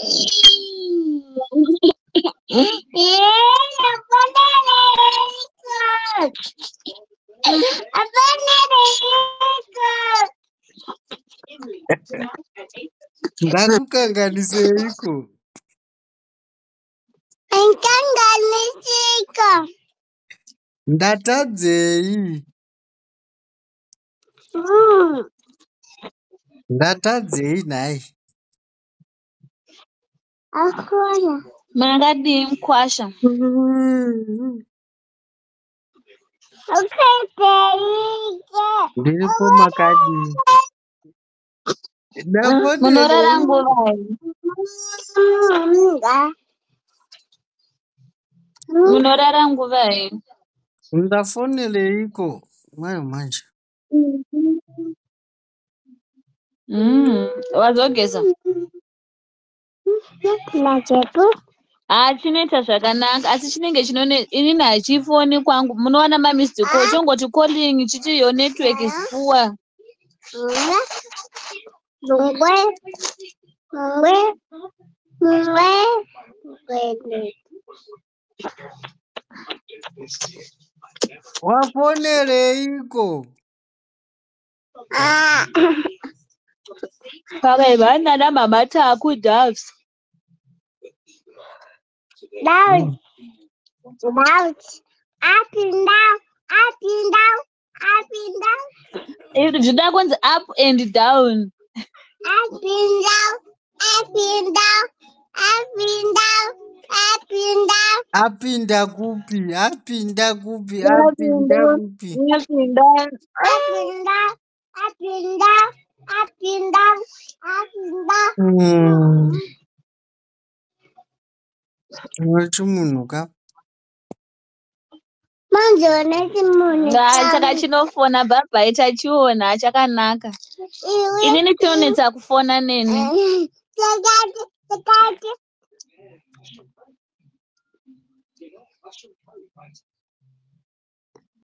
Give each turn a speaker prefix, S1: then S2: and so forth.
S1: Ndakukanganiseiko? Ndatadzei? Ndatadzei nhai?
S2: Makadii mukwasha?
S1: Ndiripo makadii.
S2: Munorara nguvai? Munorara nguvai?
S1: Ndafoneleiko mwayo manje?
S2: Wazogeza? Chinoita zvakanaka asi chinenge inini hachifoni kwangu. Munowana mamised call chongoti calling chichi your network is poor.
S1: Wafoneleiko?
S2: Pakaivana namama taku Doves.
S3: Down. Up and down. Up and down. Up and down.
S2: Zvida kunzi up and down.
S3: Up and down. Up and down. Up and down. Up and down.
S1: Apinda kupi? Apinda kupi?
S2: Up
S1: Apinda kupi?
S2: and down.
S3: Up and down. Up and down. Up and down. Up and down.
S1: Wachimunhu ka?
S2: Chaka chinofona bhabhai tachiona chakanaka. Inini chinonetsa kufona neni.